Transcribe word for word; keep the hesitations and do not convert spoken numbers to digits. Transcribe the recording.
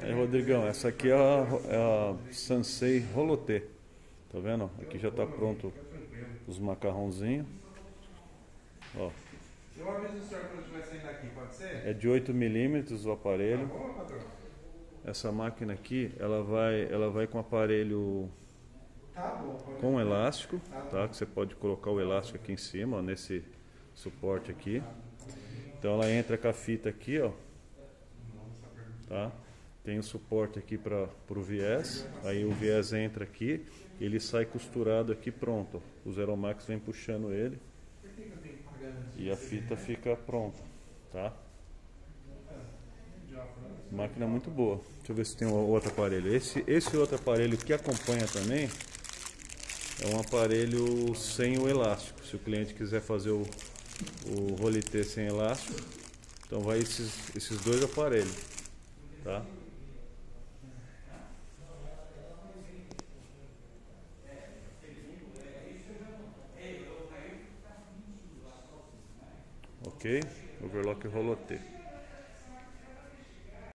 Aí, Rodrigão, essa aqui é a, é a Sansei Rolotê. Tá vendo? Aqui já tá pronto os macarrãozinhos. Ó. Eu aviso o senhor quando estiver saindo daqui, pode ser? É de oito milímetros o aparelho. Tá bom, patrão? Essa máquina aqui, ela vai, ela vai com aparelho Tá bom, pode com elástico, tá? Que você pode colocar o elástico aqui em cima, ó, nesse suporte aqui. Então ela entra com a fita aqui, ó. Tá? Tem o suporte aqui para o viés. Aí o viés entra aqui, ele sai costurado aqui, pronto. O Zero Max vem puxando ele e a fita fica pronta, tá? Máquina muito boa. Deixa eu ver se tem outro aparelho. Esse, esse outro aparelho que acompanha também é um aparelho sem o elástico. Se o cliente quiser fazer o, o rolitê sem elástico, então vai esses, esses dois aparelhos, tá? Ok? Overlock rolotê.